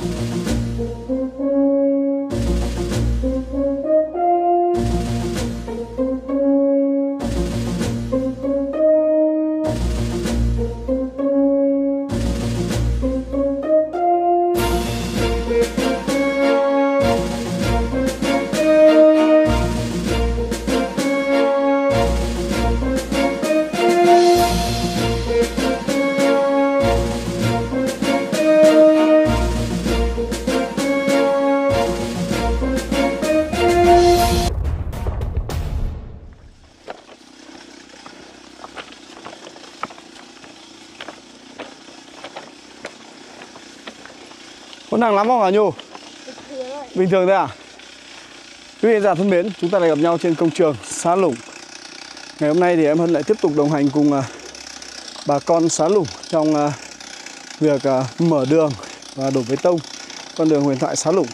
Có nặng lắm không hả Nhu? Bình thường thôi à? Quý vị giả thân mến, chúng ta lại gặp nhau trên công trường xã Lủng. Ngày hôm nay thì em Hân lại tiếp tục đồng hành cùng bà con xã Lủng trong việc mở đường và đổ bê tông con đường huyền thoại xã Lủng.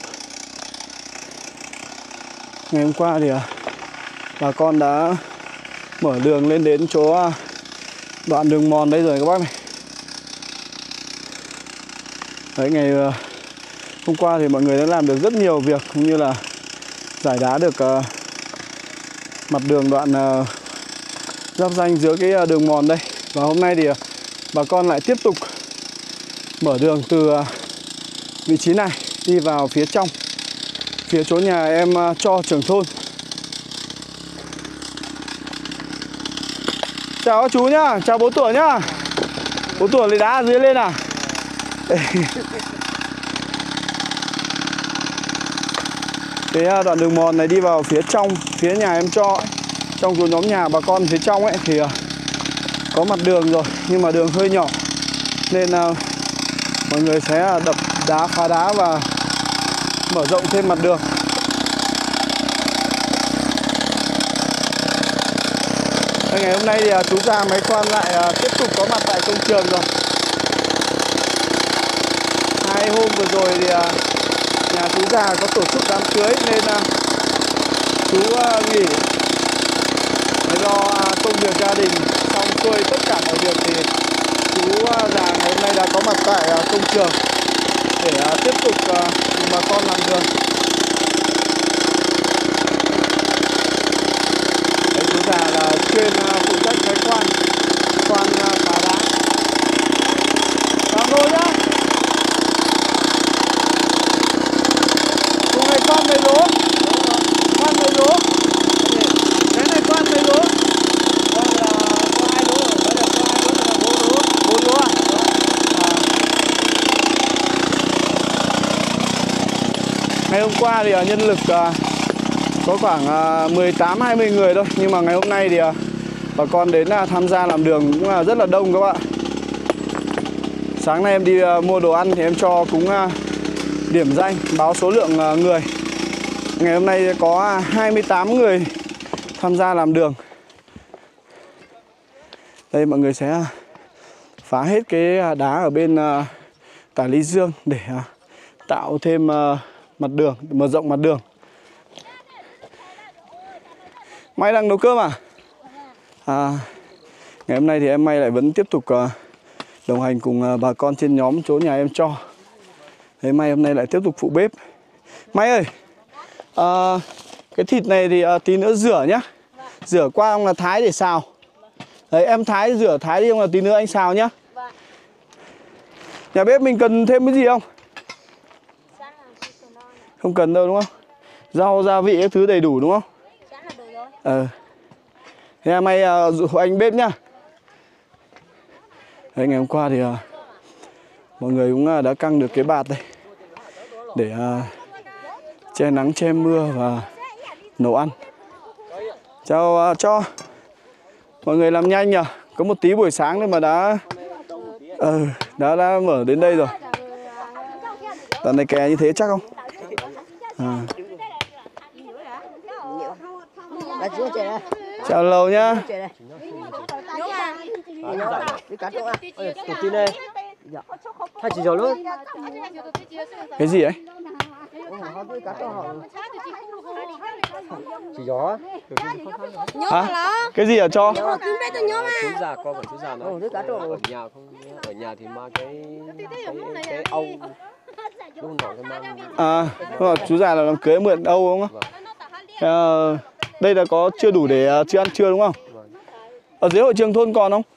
Ngày hôm qua thì bà con đã mở đường lên đến chỗ đoạn đường mòn đây rồi các bác này. Đấy, ngày hôm qua thì mọi người đã làm được rất nhiều việc, cũng như là giải đá được mặt đường đoạn giáp ranh giữa cái đường mòn đây. Và hôm nay thì bà con lại tiếp tục mở đường từ vị trí này đi vào phía trong, phía chỗ nhà em Cho trưởng thôn. Chào các chú nhá, chào bố Tủa nhá. Bố Tủa lấy đá ở dưới lên à? Cái đoạn đường mòn này đi vào phía trong, phía nhà em Cho ấy. Trong số nhóm nhà bà con phía trong ấy thì có mặt đường rồi, nhưng mà đường hơi nhỏ, nên mọi người sẽ đập đá, phá đá và mở rộng thêm mặt đường. Ngày hôm nay thì chú già máy khoan lại tiếp tục có mặt tại công trường rồi. 2 hôm vừa rồi thì nhà chú già có tổ chức đám cưới nên chú nghỉ do công việc gia đình xong xuôi tất cả mọi việc, thì chú già ngày hôm nay đã có mặt tại công trường để tiếp tục cùng bà con làm đường. Đấy, chú già là chuyên phụ trách cái khoan phá đá. Làm rồi nhá. Cùng này khoan mấy lỗ? Khoan mấy lỗ? Cái này khoan mấy lỗ? Có 2 lỗ rồi, có 2 lỗ là 4 lỗ. 4 lỗ à? Ngày hôm qua thì nhân lực có khoảng 18-20 người thôi, nhưng mà ngày hôm nay thì bà con đến tham gia làm đường cũng rất là đông các bạn. Sáng nay em đi mua đồ ăn thì em Cho cũng điểm danh báo số lượng người. Ngày hôm nay có 28 người tham gia làm đường. Đây, mọi người sẽ phá hết cái đá ở bên tả Lý Dương để tạo thêm mặt đường, mở rộng mặt đường. May đang nấu cơm à? Ngày hôm nay thì em May lại vẫn tiếp tục đồng hành cùng bà con trên nhóm chỗ nhà em Cho. Thế May hôm nay lại tiếp tục phụ bếp. May ơi, cái thịt này thì tí nữa rửa nhá. Rửa qua ông là thái để xào. Đấy, em rửa thái đi, ông là tí nữa anh xào nhá. Nhà bếp mình cần thêm cái gì không? Không cần đâu đúng không? Rau, gia vị các thứ đầy đủ đúng không? Thế May dụ anh bếp nhá. Đấy, ngày hôm qua thì mọi người cũng đã căng được cái bạt đây để che nắng che mưa và nấu ăn. Chào Cho. Mọi người làm nhanh nhỉ? Có một tí buổi sáng thôi mà đã mở đến đây rồi. Đoạn này kè như thế chắc không? Chào Lầu nhá. Cái gì ấy? Hả? Cái gì hả Cho? Chú già con của chú già nó ở nhà không, ở nhà thì mang cái âu Lúc nọ cái mang. À, đúng rồi, chú già là đám cưới mượn Âu đúng không? Đây là có chưa đủ để chưa ăn trưa đúng không? Vâng. Ở dưới hội trường thôn còn không?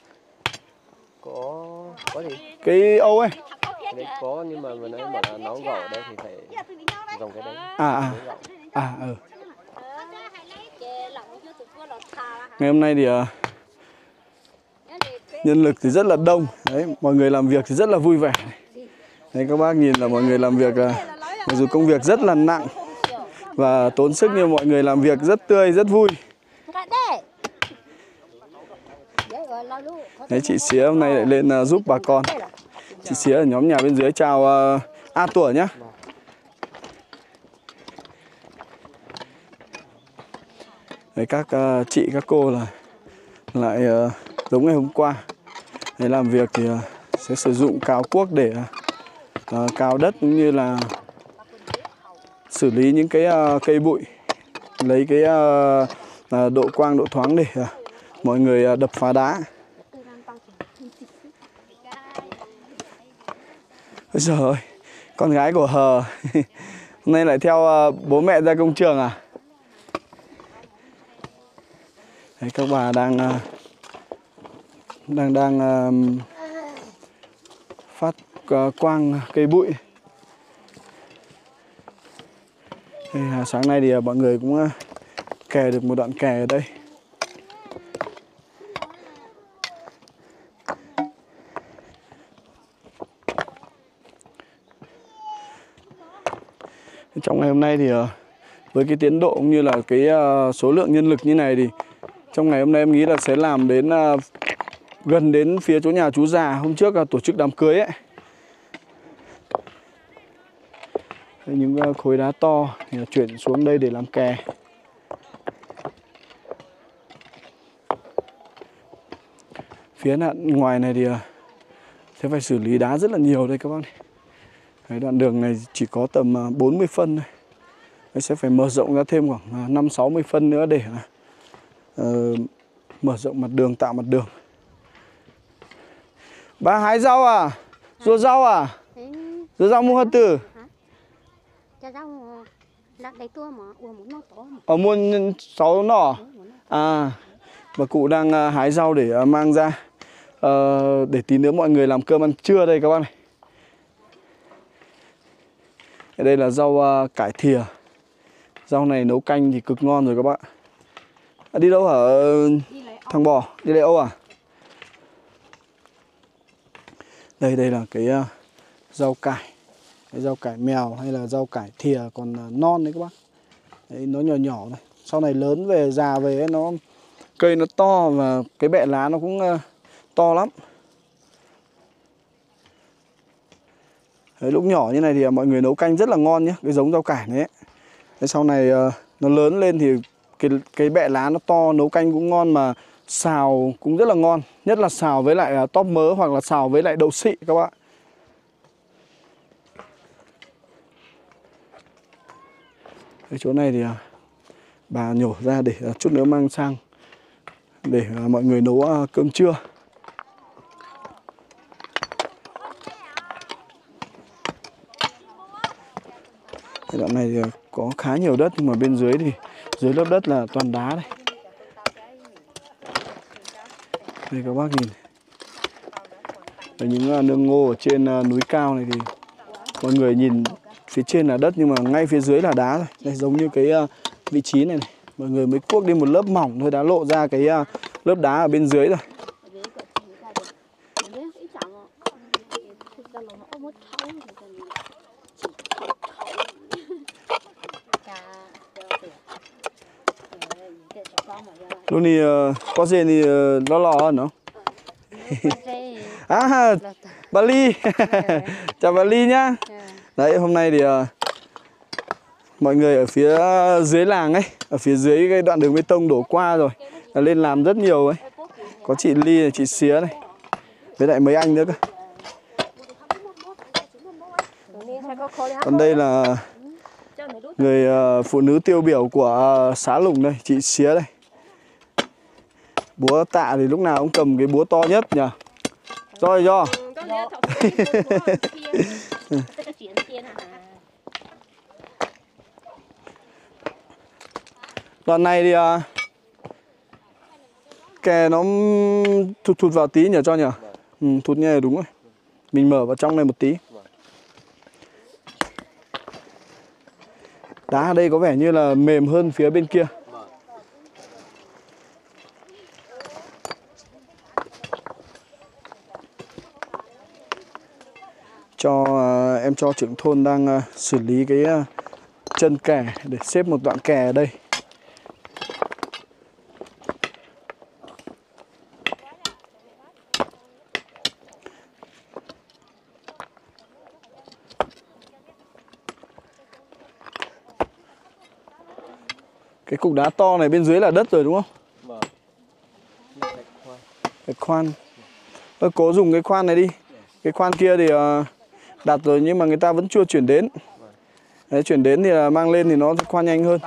Có gì? Cái Âu ấy. Cái đấy có nhưng mà vừa nãy bảo là nấu gạo ở đây thì phải dùng cái đấy. Ừ. Ngày hôm nay thì nhân lực thì rất là đông. Đấy, mọi người làm việc thì rất là vui vẻ. Đấy, các bác nhìn là mọi người làm việc mặc dù công việc rất là nặng và tốn sức nhưng mọi người làm việc rất tươi, rất vui. Đấy, chị Xía hôm nay lại lên giúp bà con. Chị Xía ở nhóm nhà bên dưới chào A Tủa nhá. Đấy, các chị, các cô là lại giống ngày hôm qua. Đấy, làm việc thì sẽ sử dụng cào cuốc để cào đất cũng như là xử lý những cái cây bụi, lấy cái độ quang, độ thoáng để mọi người đập phá đá. Ôi giời ơi, con gái của Hờ hôm nay lại theo bố mẹ ra công trường à? Đấy, các bà đang phát quang cây bụi. Đây, sáng nay thì mọi người cũng kè được một đoạn kè ở đây. Trong ngày hôm nay thì với cái tiến độ cũng như là cái số lượng nhân lực như này thì trong ngày hôm nay em nghĩ là sẽ làm đến gần đến phía chỗ nhà chú già hôm trước tổ chức đám cưới ấy. Những khối đá to thì chuyển xuống đây để làm kè. Phía ngoài này thì sẽ phải xử lý đá rất là nhiều đây các bác này. Cái đoạn đường này chỉ có tầm 40 phân thôi. Đấy, sẽ phải mở rộng ra thêm khoảng 5-60 phân nữa để mở rộng mặt đường, tạo mặt đường. Bà hái rau à? Rua rau à? Rua rau mua hạt tử. Ở mua 6 nỏ. À, và cụ đang hái rau để mang ra để tí nữa mọi người làm cơm ăn trưa đây các bác này. Đây là rau cải thìa. Rau này nấu canh thì cực ngon rồi các bạn. Đi đâu hả thằng bò? Đi lấy Âu à? Đây là cái rau cải. Cái rau cải mèo hay là rau cải thìa còn non đấy các bác. Đấy, nó nhỏ nhỏ này. Sau này lớn về, già về ấy, cây nó to và cái bẹ lá nó cũng to lắm. Đấy, lúc nhỏ như này thì mọi người nấu canh rất là ngon nhé. Cái giống rau cải này ấy. Đấy, sau này nó lớn lên thì cái bẹ lá nó to, nấu canh cũng ngon mà xào cũng rất là ngon. Nhất là xào với lại tóp mớ hoặc là xào với lại đậu xị các bạn. Cái chỗ này thì bà nhổ ra để chút nữa mang sang để mọi người nấu cơm trưa. Cái đoạn này thì có khá nhiều đất nhưng mà bên dưới thì dưới lớp đất là toàn đá đây. Đây các bác nhìn. Ở những nương ngô ở trên núi cao này thì mọi người nhìn phía trên là đất nhưng mà ngay phía dưới là đá rồi. Đây giống như cái vị trí này này. Mọi người mới cuốc đi một lớp mỏng thôi đã lộ ra cái lớp đá ở bên dưới rồi. Lúc này có gì thì lo hơn không? À, bà Ly. Chào bà Ly nhá. Đấy, hôm nay thì mọi người ở phía dưới làng ấy, ở phía dưới cái đoạn đường bê tông đổ qua rồi là lên làm rất nhiều ấy. Có chị Ly này, chị Xía này, với lại mấy anh nữa cơ. Còn đây là người phụ nữ tiêu biểu của xã Lùng đây, chị Xía đây. Búa tạ thì lúc nào cũng cầm cái búa to nhất nhỉ? Rồi do. Đoạn này thì kè nó thụt vào tí nhỉ cho nhỉ? Thụt như này đúng rồi. Mình mở vào trong này một tí. Đá ở đây có vẻ như là mềm hơn phía bên kia. Em cho trưởng thôn đang xử lý cái chân kè để xếp một đoạn kè ở đây. Cái cục đá to này bên dưới là đất rồi đúng không? Cái khoan. Cố dùng cái khoan này đi. Cái khoan kia thì đặt rồi nhưng mà người ta vẫn chưa chuyển đến. Đấy, chuyển đến thì mang lên thì nó khoan nhanh hơn.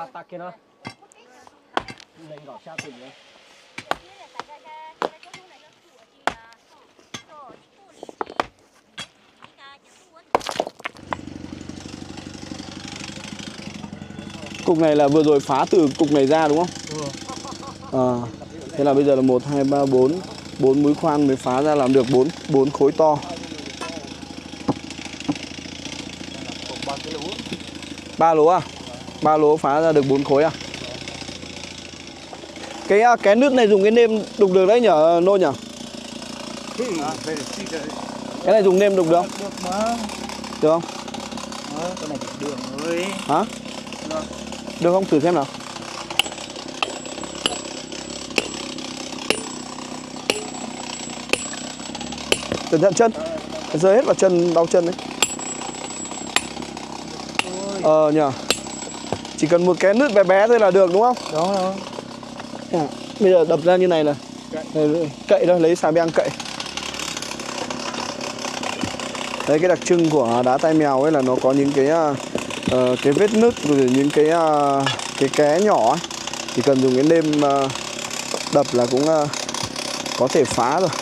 Cục này là vừa rồi phá từ cục này ra đúng không? Thế là bây giờ là 1, 2, 3, 4 mũi khoan mới phá ra làm được 4 khối to. 3 lỗ à? 3 lỗ phá ra được 4 khối à? Cái nứt này dùng cái nêm đục được đấy nhở Nô nhở? Cái này dùng nêm đục được không? Được không? Cái này đường rồi. Hả? Được không? Thử xem nào. Cẩn thận chân. Rơi hết vào chân, đau chân đấy. Nhờ. Chỉ cần một cái nứt bé bé thôi là được đúng không? Đúng rồi. Bây giờ đập ra như này là cậy thôi, lấy xà beng cậy. Đấy, cái đặc trưng của đá tai mèo ấy là nó có những cái vết nứt rồi những cái ké nhỏ ấy. Chỉ cần dùng cái nêm đập là cũng có thể phá rồi.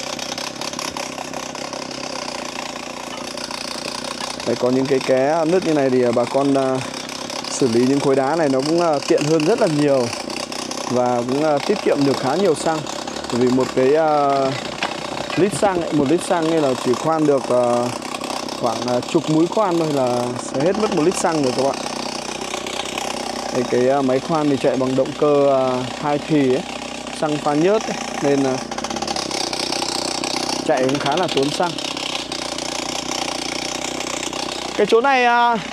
Đấy, có những cái ké nứt như này thì bà con xử lý những khối đá này nó cũng tiện hơn rất là nhiều và cũng tiết kiệm được khá nhiều xăng. Bởi vì một cái lít xăng ấy, 1 lít xăng ấy là chỉ khoan được khoảng chục mũi khoan thôi là sẽ hết mất 1 lít xăng rồi các bạn. Đây, cái máy khoan thì chạy bằng động cơ 2 thì ấy, xăng pha nhớt ấy, nên chạy cũng khá là tốn xăng. Cái chỗ này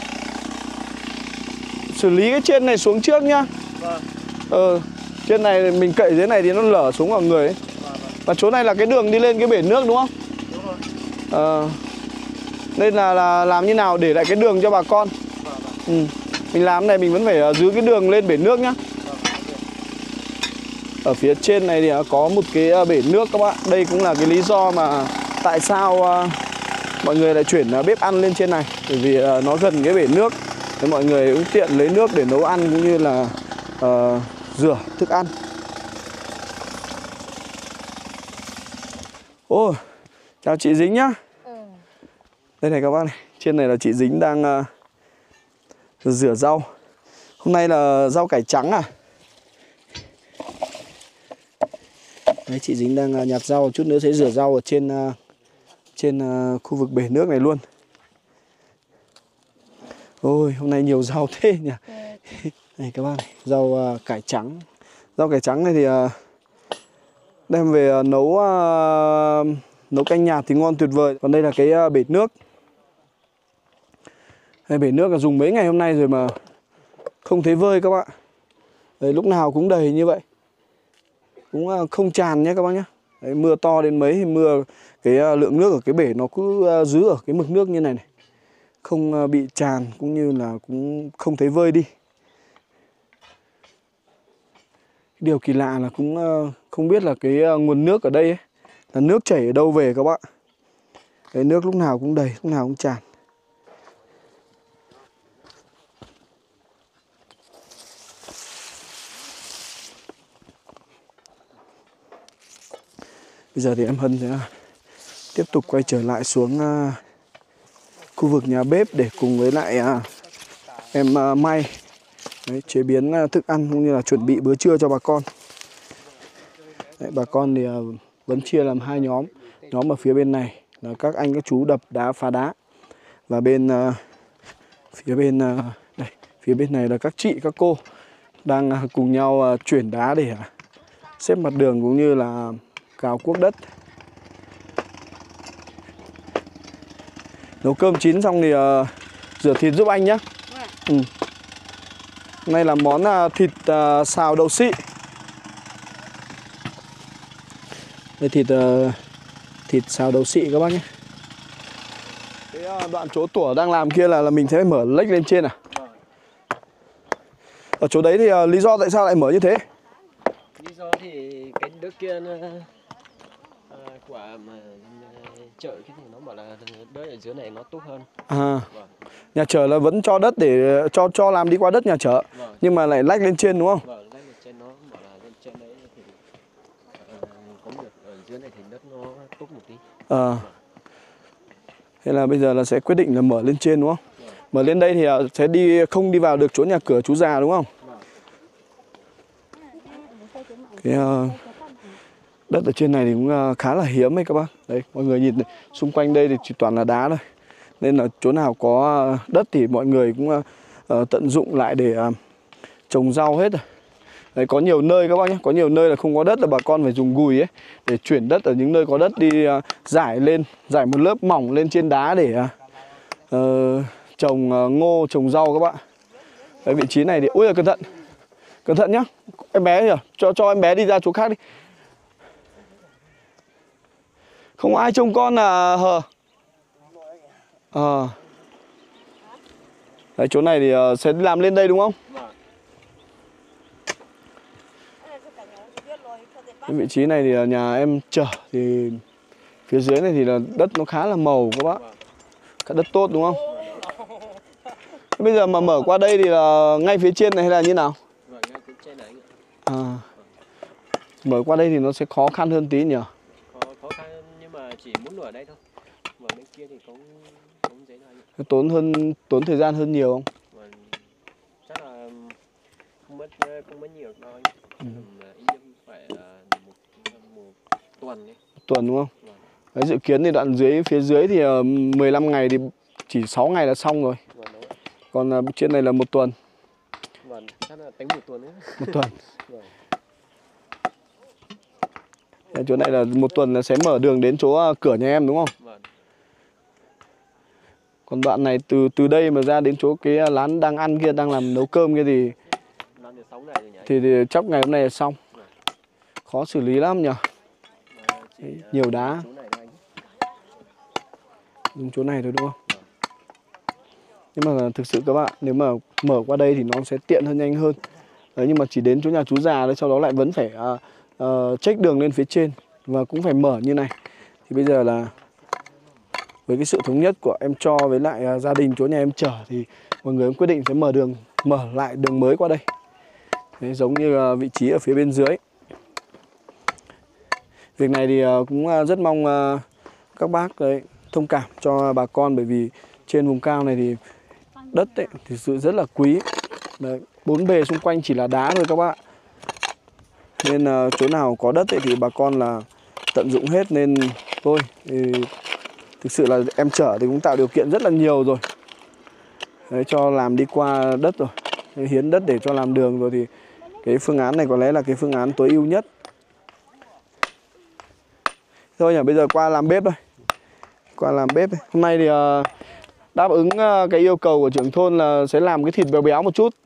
xử lý cái trên này xuống trước nhá. Trên này mình cậy dưới này thì nó lở xuống vào người ấy. Và chỗ này là cái đường đi lên cái bể nước đúng không? Đúng rồi. Nên là làm như nào để lại cái đường cho bà con. Mình làm này mình vẫn phải giữ cái đường lên bể nước nhá. Ở phía trên này thì có một cái bể nước các bạn. Đây cũng là cái lý do mà tại sao mọi người lại chuyển bếp ăn lên trên này. Bởi vì nó gần cái bể nước, để mọi người cũng tiện lấy nước để nấu ăn cũng như là rửa thức ăn. Ô, chào chị Dính nhá. Đây này các bác này, trên này là chị Dính đang rửa rau. Hôm nay là rau cải trắng à? Đấy, chị Dính đang nhặt rau, chút nữa sẽ rửa rau ở trên khu vực bể nước này luôn. Ôi, hôm nay nhiều rau thế nhỉ. Này các bác này, rau cải trắng. Rau cải trắng này thì đem về nấu canh nhạt thì ngon tuyệt vời. Còn đây là cái bể nước. Đây, bể nước là dùng mấy ngày hôm nay rồi mà không thấy vơi các bạn. Đấy, lúc nào cũng đầy như vậy. Cũng không tràn nhé các bác nhé. Đấy, mưa to đến mấy thì cái lượng nước ở cái bể nó cứ giữ ở cái mực nước như này này. Không bị tràn cũng như là cũng không thấy vơi đi. Điều kỳ lạ là cũng không biết là cái nguồn nước ở đây ấy, là nước chảy ở đâu về các bạn. Cái nước lúc nào cũng đầy, lúc nào cũng tràn. Bây giờ thì em Hân sẽ tiếp tục quay trở lại xuống khu vực nhà bếp để cùng với lại em May đấy, chế biến thức ăn cũng như là chuẩn bị bữa trưa cho bà con. Đấy, bà con thì vẫn chia làm hai nhóm. Nhóm ở phía bên này là các anh các chú đập đá phá đá, và phía bên này là các chị các cô đang cùng nhau chuyển đá để xếp mặt đường cũng như là cào cuốc đất. Nấu cơm chín xong thì rửa thịt giúp anh nhé. Hôm nay là món thịt xào đậu xị. Đây thịt xào đậu xị các bác nhé. Cái đoạn chỗ tủa đang làm kia là mình sẽ mở lếch lên trên à? Ở chỗ đấy thì lý do tại sao lại mở như thế? Lý do thì cái đất kia nó quả mà chợ cái thì nó bảo là đất ở dưới này nó tốt hơn. Vâng. Nhà chợ là vẫn cho đất để cho làm đi qua đất nhà chợ. Vâng. Nhưng mà lại lách lên trên đúng không? Vâng, lách lên trên nó bảo là lên trên đấy thì có được ở dưới này thì đất nó tốt một tí. Thế là bây giờ là sẽ quyết định là mở lên trên đúng không? Vâng. Mở lên đây thì sẽ không đi vào được chỗ nhà cửa chú già đúng không? Vâng. Cái đất ở trên này thì cũng khá là hiếm ấy các bác. Đấy, mọi người nhìn này, xung quanh đây thì chỉ toàn là đá thôi. Nên là chỗ nào có đất thì mọi người cũng tận dụng lại để trồng rau hết rồi. Đấy, có nhiều nơi các bác nhé, có nhiều nơi là không có đất là bà con phải dùng gùi ấy để chuyển đất ở những nơi có đất đi giải một lớp mỏng lên trên đá để trồng ngô, trồng rau các bạn. Đấy, vị trí này thì ui là cẩn thận nhá, em bé nhỉ, cho em bé đi ra chỗ khác đi. Không ai trông con là hờ. Đấy, chỗ này thì sẽ làm lên đây đúng không? Cái vị trí này thì nhà em chở thì phía dưới này thì là đất nó khá là màu các bác. Cả đất tốt đúng không? Bây giờ mà mở qua đây thì là ngay phía trên này hay là như nào? Ngay phía trên này. Mở qua đây thì nó sẽ khó khăn hơn tí nhỉ? Khó khăn nhưng mà chỉ muốn mở đây thôi. Mở bên kia thì cũng dễ hơn. Tốn thời gian hơn nhiều không? Chắc là không mất nhiều đâu. Ít nhất phải một tuần ấy. Một tuần đúng không? Đấy, dự kiến thì đoạn phía dưới thì 15 ngày thì chỉ 6 ngày là xong rồi. Còn trên này là một tuần. Vâng, chắc là tính một tuần nữa. Một tuần. Đấy, chỗ này là một tuần là sẽ mở đường đến chỗ cửa nhà em đúng không? Vâng. Còn đoạn này từ đây mà ra đến chỗ cái lán đang ăn kia, đang làm nấu cơm kia thì chắc ngày hôm nay là xong. Khó xử lý lắm nhỉ? Nhiều đá. Dùng chỗ này thôi đúng không? Nhưng mà thực sự các bạn, nếu mà mở qua đây thì nó sẽ tiện hơn, nhanh hơn. Đấy, nhưng mà chỉ đến chỗ nhà chú già đấy, sau đó lại vẫn phải check đường lên phía trên và cũng phải mở như này. Thì bây giờ là với cái sự thống nhất của em Cho với lại gia đình chỗ nhà em chở thì mọi người cũng quyết định sẽ mở lại đường mới qua đây. Đấy, giống như vị trí ở phía bên dưới. Việc này thì cũng rất mong các bác đấy thông cảm cho bà con, bởi vì trên vùng cao này thì đất ấy, thì sự rất là quý. Đấy, bốn bề xung quanh chỉ là đá thôi các bạn. Nên chỗ nào có đất ấy thì bà con là tận dụng hết. Nên thôi thì thực sự là em chở thì cũng tạo điều kiện rất là nhiều rồi. Đấy, cho làm đi qua đất rồi. Đấy, hiến đất để cho làm đường rồi thì cái phương án này có lẽ là cái phương án tối ưu nhất. Thôi nhỉ, bây giờ qua làm bếp thôi. Qua làm bếp. Hôm nay thì đáp ứng cái yêu cầu của trưởng thôn là sẽ làm cái thịt béo béo một chút.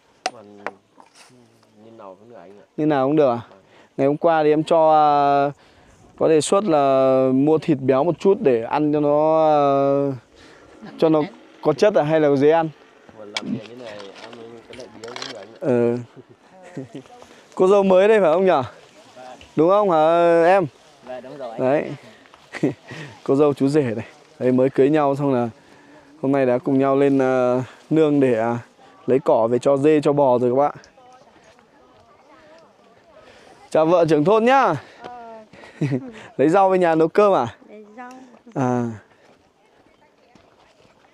Như nào cũng được à? Ngày hôm qua thì em cho có đề xuất là mua thịt béo một chút để ăn cho nó có chất hay là dễ ăn. Cô dâu mới đây phải không nhỉ? Đúng không hả em? Đúng rồi. Đấy. Cô dâu chú rể này. Đấy, mới cưới nhau xong là hôm nay đã cùng nhau lên nương để lấy cỏ về cho dê cho bò rồi các bạn. Chào vợ trưởng thôn nhá. Lấy rau về nhà nấu cơm à? Lấy rau.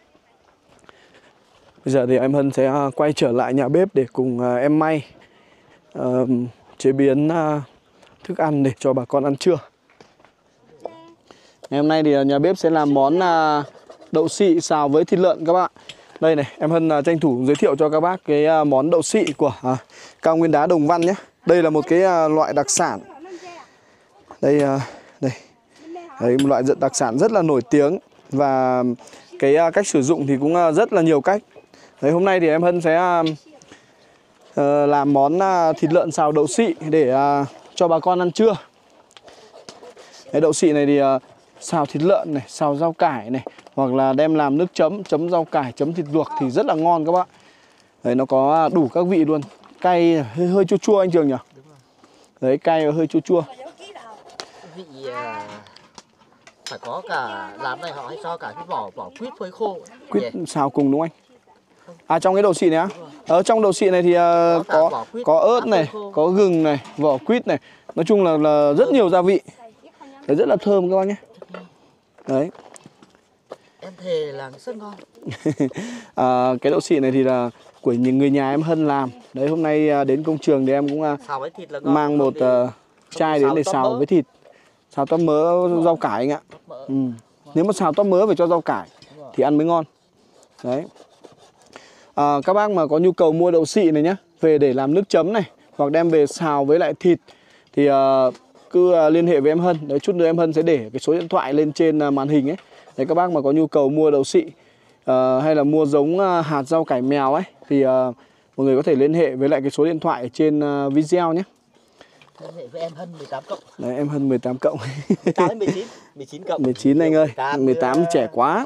Bây giờ thì em Hân sẽ quay trở lại nhà bếp để cùng em May chế biến thức ăn để cho bà con ăn trưa. Ngày hôm nay thì nhà bếp sẽ làm món đậu xị xào với thịt lợn các bạn. Đây này, em Hân tranh thủ giới thiệu cho các bác cái món đậu xị của cao nguyên đá Đồng Văn nhé. Đây là một cái loại đặc sản. Đây, đấy, một loại đặc sản rất là nổi tiếng. Và cái cách sử dụng thì cũng rất là nhiều cách. Đấy, hôm nay thì em Hân sẽ làm món thịt lợn xào đậu xị để cho bà con ăn trưa. Cái đậu xị này thì xào thịt lợn này, xào rau cải này, hoặc là đem làm nước chấm, chấm rau cải, chấm thịt luộc thì rất là ngon các bạn. Đấy, nó có đủ các vị luôn. Cay, hơi chua chua anh Trường nhỉ? Đấy, cay và hơi chua chua. Vị phải có cả, làm này họ hay cho cả cái vỏ quýt phơi khô. Quýt xào cùng đúng không anh? Trong cái đậu xị này á? Ở trong đậu xị này thì có ớt này, có gừng này, vỏ quýt này. Nói chung là rất nhiều gia vị. Đấy, rất là thơm các bác nhé. Đấy. Em thề là rất ngon. Cái đậu xị này thì là của người nhà em Hân làm. Đấy, hôm nay đến công trường thì em cũng mang một chai đến để xào với thịt. Xào tóp mỡ rau cải anh ạ. Nếu mà xào tóp mỡ phải cho rau cải thì ăn mới ngon. Đấy. Các bác mà có nhu cầu mua đậu xị này nhá, về để làm nước chấm này, hoặc đem về xào với lại thịt thì cứ liên hệ với em Hân. Đấy, chút nữa em Hân sẽ để cái số điện thoại lên trên màn hình ấy. Đấy, các bác mà có nhu cầu mua đậu xị hay là mua giống hạt rau cải mèo ấy thì mọi người có thể liên hệ với lại cái số điện thoại ở trên video nhé. Liên hệ với em Hân 18 cộng. Đấy, em Hân 18 cộng. 18 đến 19, 19 cộng. 19 anh ơi, 18 trẻ quá.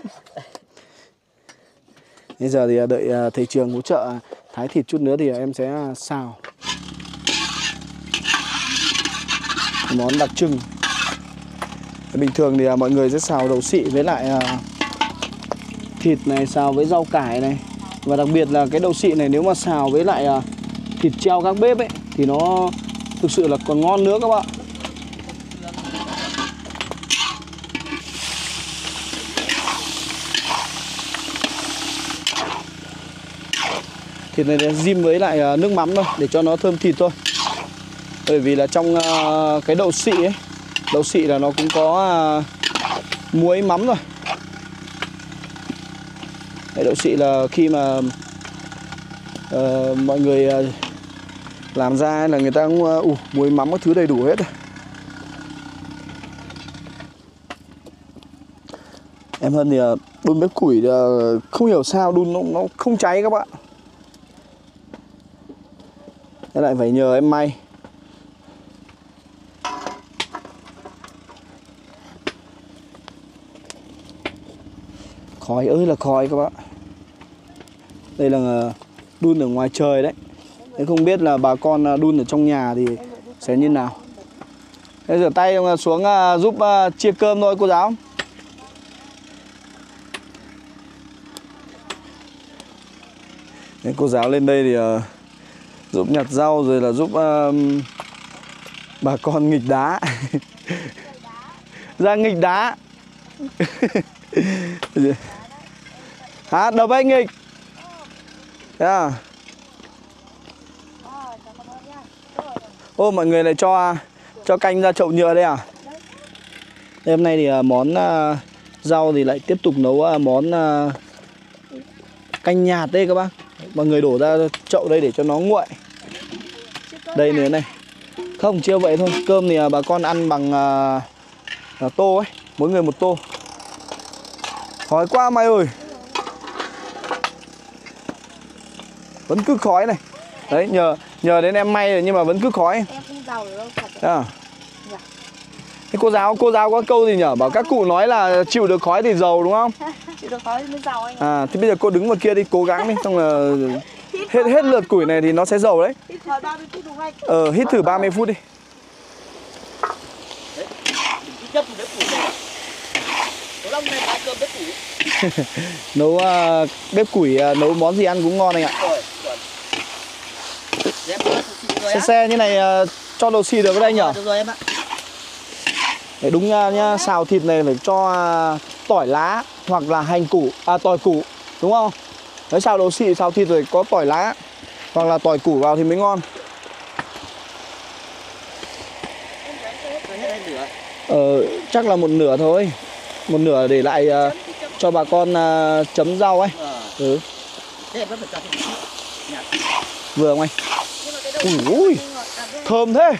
Bây giờ thì đợi thầy Trường hỗ trợ thái thịt, chút nữa thì em sẽ xào. Món đặc trưng. Bình thường thì mọi người sẽ xào đậu xị với lại thịt này, xào với rau cải này. Và đặc biệt là cái đậu xị này nếu mà xào với lại thịt treo các bếp ấy thì nó thực sự là còn ngon nữa các bạn. Thịt này rim với lại nước mắm thôi để cho nó thơm thịt thôi. Bởi vì là trong cái đậu xị ấy, đậu xị là nó cũng có muối mắm rồi. Đấy, đậu xị là khi mà mọi người làm ra ấy, là người ta cũng muối mắm các thứ đầy đủ hết rồi. Em Hân thì đun bếp củi không hiểu sao đun nó không cháy các bạn. Thế lại phải nhờ em May. Khói ơi là khói các bạn. Đây là đun ở ngoài trời đấy. Thế không biết là bà con đun ở trong nhà thì sẽ như nào. Thế rửa tay xuống giúp chia cơm thôi cô giáo. Thế cô giáo lên đây thì giúp nhặt rau rồi là giúp bà con nghịch đá. Ra nghịch đá. Hả? Đập anh nghịch. Thế à? Ô, mọi người lại cho canh ra chậu nhựa đây à? Hôm nay thì món rau thì lại tiếp tục nấu món canh nhạt đây các bác. Mọi người đổ ra chậu đây để cho nó nguội. Đây nữa này. Không, chia vậy thôi. Cơm thì bà con ăn bằng tô ấy. Mỗi người một tô. Khói quá mày ơi. Vẫn cứ khói này. Đấy, nhờ đến em May rồi nhưng mà vẫn cứ khói. Em không giàu được đâu thật. À. Thế cô giáo có câu gì nhở? Bảo các cụ nói là chịu được khói thì giàu đúng không? Chịu được khói mới giàu anh. À, thì bây giờ cô đứng vào kia đi, cố gắng đi, xong là hết lượt củi này thì nó sẽ giàu đấy. Hít thở 30 phút đúng anh? Hít thử 30 phút đi. Nấu bếp củi nấu món gì ăn cũng ngon anh ạ. Xe như này cho đậu xì được ở đây nhở? Được rồi em ạ. Để đúng nhá, xào thịt này phải cho tỏi lá hoặc là hành củ, tỏi củ đúng không? Đấy, xào đậu xị, xào thịt rồi có tỏi lá hoặc là tỏi củ vào thì mới ngon. Chắc là một nửa thôi. Một nửa để lại cho bà con chấm rau ấy. Ừ. Vừa không anh? Ui, thơm thế.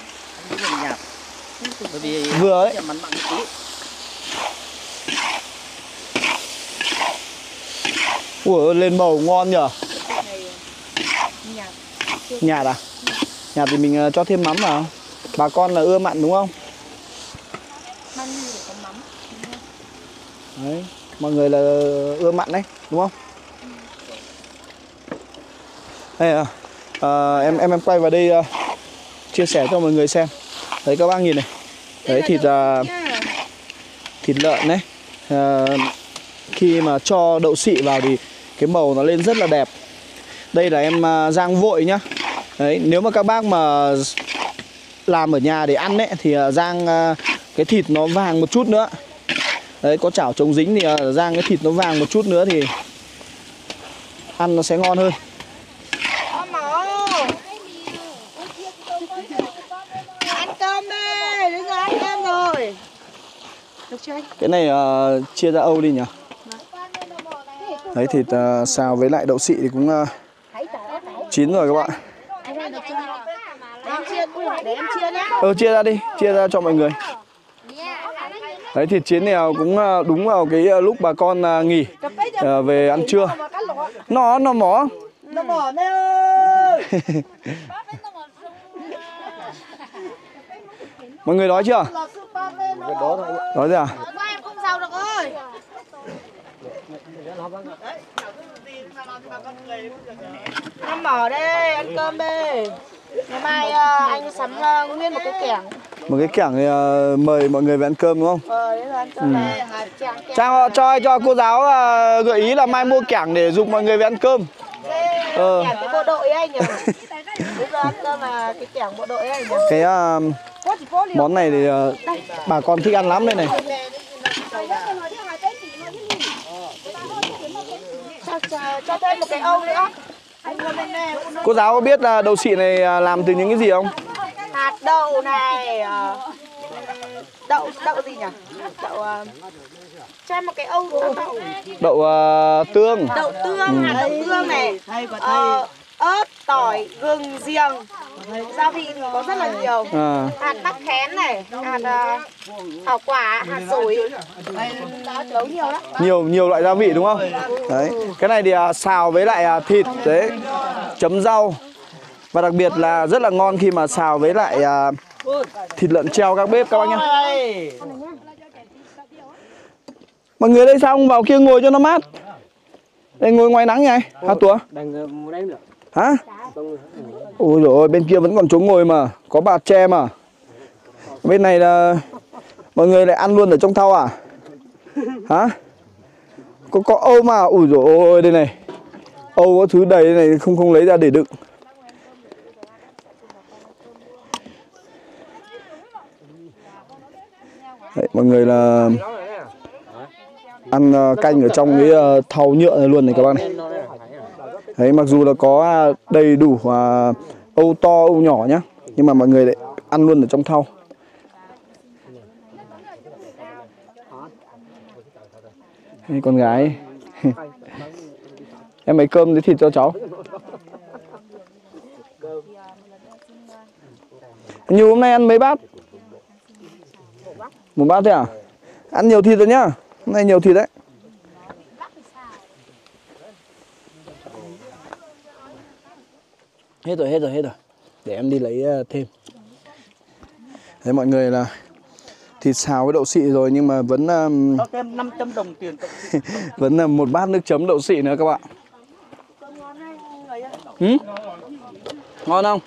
Vừa đấy. Ui, lên màu ngon nhở. Nhạt à? Nhạt thì mình cho thêm mắm vào. Bà con là ưa mặn đúng không? Đấy, mọi người là ưa mặn đấy, đúng không? Đây em quay vào đây chia sẻ cho mọi người xem. Đấy các bác nhìn này. Đấy thịt lợn đấy. Khi mà cho đậu xị vào thì cái màu nó lên rất là đẹp. Đây là em rang vội nhá. Đấy, nếu mà các bác mà làm ở nhà để ăn ấy thì rang cái thịt nó vàng một chút nữa. Đấy, có chảo chống dính thì rang cái thịt nó vàng một chút nữa thì ăn nó sẽ ngon hơn. Ăn cơm đi, đến giờ ăn cơm rồi. Được chưa anh? Cái này chia ra âu đi nhỉ. Đấy, thịt xào với lại đậu xị thì cũng chín rồi các bạn. Để em chia nhá. Chia ra đi, chia ra cho mọi người. Đấy, thịt chín này cũng đúng vào cái lúc bà con nghỉ về ăn trưa. Nó mỏ. Nó mỏ nè ơi. Mọi người đói chưa? Đói rồi à? Em không giàu được ơi. Ăn mỏ đây, ăn cơm đi. Ngày mai anh sắm nguyên một cái kẻng. Một cái kẻng thì mời mọi người về ăn cơm đúng không? Đấy là ăn cơm này. Cho cô giáo gợi ý là mai mua kẻng để dùng mọi người về ăn cơm. Kẻng cái bộ đội ấy anh nhỉ? Bây giờ ăn cơm là cái kẻng bộ đội ấy anh nhỉ? Cái món này thì bà con thích ăn lắm đây này. Cho thêm một cái âu nữa. Cô giáo có biết là đậu xị này làm từ những cái gì không? Hạt đậu này, đậu gì nhỉ? Đậu cho em một cái âu Đậu tương. Đậu tương, hạt đậu tương này, ớt, tỏi, gừng, giềng, gia vị thì có rất là nhiều. Hạt bắc khén này, hạt thảo quả, hạt sủi, nấu nhiều lắm. Nhiều loại gia vị đúng không? Đấy, cái này thì xào với lại thịt đấy, chấm rau. Và đặc biệt là rất là ngon khi mà xào với lại thịt lợn treo các bếp các bác nhá. Mọi người đây sao không vào kia ngồi cho nó mát? Đây ngồi ngoài nắng nhỉ? Hả Tùa? Hả? Ôi dồi ôi, bên kia vẫn còn chỗ ngồi mà, có bạt tre mà. Bên này là mọi người lại ăn luôn ở trong thau à? Hả? Có âu mà, ui dồi ôi đây này. Âu có thứ đầy đây này, không lấy ra để đựng. Đấy, mọi người là ăn canh ở trong cái thau nhựa này luôn này các bác này. Đấy, mặc dù là có đầy đủ âu to, âu nhỏ nhá, nhưng mà mọi người lại ăn luôn ở trong thau. Đây, con gái em lấy cơm với thịt cho cháu. Như hôm nay ăn mấy bát? Một bát thôi à? Ăn nhiều thịt rồi nhá. Hôm nay nhiều thịt đấy. Hết rồi. Để em đi lấy thêm. Đấy mọi người là thịt xào với đậu xị rồi nhưng mà vẫn có thêm 500 đồng tiền. vẫn là một bát nước chấm đậu xị nữa các bạn. Ngon không?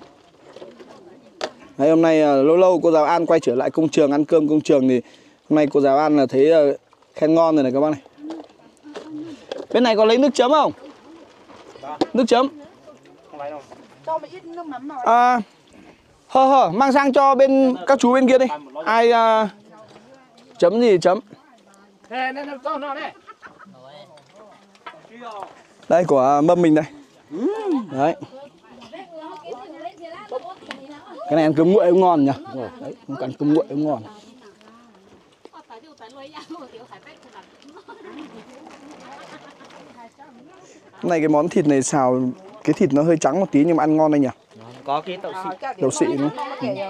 Đấy, hôm nay lâu cô giáo An quay trở lại công trường, ăn cơm công trường thì hôm nay cô giáo An là thấy khen ngon rồi này các bác này. Bên này có lấy nước chấm không? Nước chấm. Cho một ít nước mắm vào. Mang sang cho bên các chú bên kia đi. Ai chấm gì chấm. Đây của mâm mình đây. Đấy. Cái này ăn cơm nguội cũng ngon nhỉ. Đấy, ăn cơm nguội cũng ngon. Cái này cái món thịt này xào cái thịt nó hơi trắng một tí nhưng mà ăn ngon đây nhỉ. Có cái đậu xị. Đậu xị đúng không?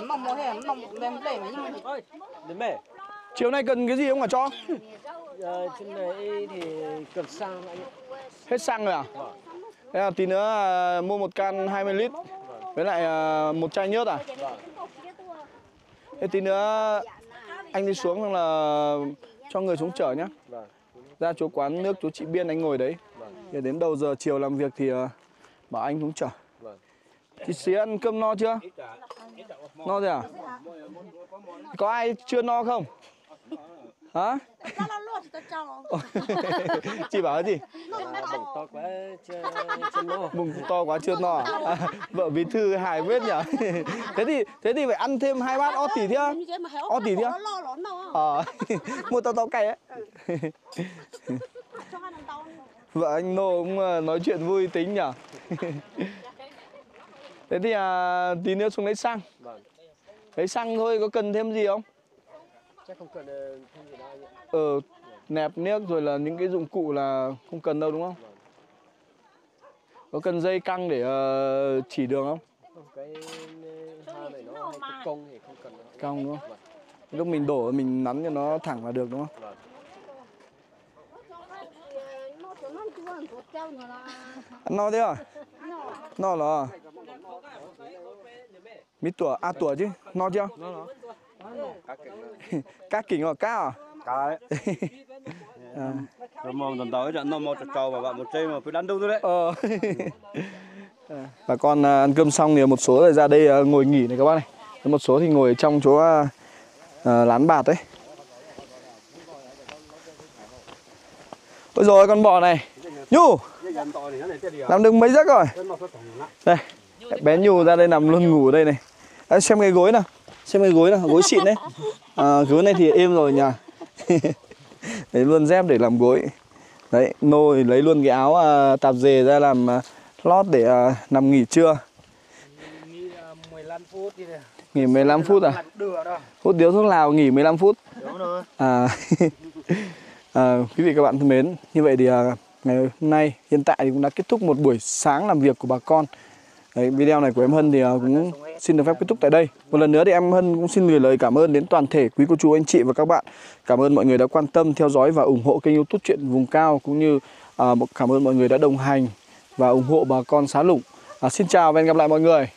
Chiều nay cần cái gì không mà cho? Trên này thì cần xăng anh ạ. Hết xăng rồi à? Thế là tí nữa mua một can 20 lít với lại một chai nhớt à? Thế tí nữa anh đi xuống hoặc là cho người xuống chở nhá. Ra chỗ quán nước chỗ chị Biên anh ngồi đấy. Để đến đầu giờ chiều làm việc thì bảo anh xuống chở. Chị Xí ăn cơm no chưa? No rồi à? Có ai chưa no không? Hả? Chị bảo cái gì? Bụng to quá chưa no. Bụng to quá chưa no à? Vợ bí thư hài vết nhỉ? Thế thì phải ăn thêm 2 bát ó tỉ thế. Ó tỉ thế. Mua tao cay ấy. Vợ anh Nô cũng nói chuyện vui tính nhỉ? Thế thì tí nữa xuống lấy xăng. Lấy xăng thôi, có cần thêm gì không? Chắc không cần thêm gì đâu anh ạ. Nẹp niếc rồi là những cái dụng cụ là không cần đâu đúng không? Có cần dây căng để chỉ đường không? Cái hoa này nó hay cong thì không cần đâu. Cong đúng không? Lúc mình đổ mình nắn cho nó thẳng là được đúng không? Ăn no thế à? No rồi. Mấy tuổi? Tuổi chứ? No chưa? Các kính hoặc cá à? Cá đấy. Rồi mong tuần tới nó một trâu và bạn một chơi mà phải đánh đâu thôi đấy. Bà con ăn cơm xong thì một số rồi ra đây ngồi nghỉ này các bác này. Một số thì ngồi trong chỗ lán bạt đấy. Ôi rồi con bò này. Nhu. Làm được mấy giấc rồi. Đây. Bé Nhu ra đây nằm luôn ngủ ở đây này. Đấy, xem cái gối nào. Xem cái gối nào, gối xịn đấy. Gối này thì êm rồi nhỉ. Lấy luôn dép để làm gối. Đấy, Nô thì lấy luôn cái áo tạp dề ra làm lót để nằm nghỉ trưa. Nghỉ 15 phút đi nè. Nghỉ 15 phút à? Hút điếu thuốc lào nghỉ 15 phút. Đúng rồi. Quý vị các bạn thân mến, như vậy thì ngày hôm nay hiện tại thì cũng đã kết thúc một buổi sáng làm việc của bà con. Đấy, video này của em Hân thì cũng xin được phép kết thúc tại đây. Một lần nữa thì em Hân cũng xin gửi lời cảm ơn đến toàn thể quý cô chú anh chị và các bạn. Cảm ơn mọi người đã quan tâm, theo dõi và ủng hộ kênh YouTube Chuyện Vùng Cao, cũng như cảm ơn mọi người đã đồng hành và ủng hộ bà con Xá Lụng. Xin chào và hẹn gặp lại mọi người.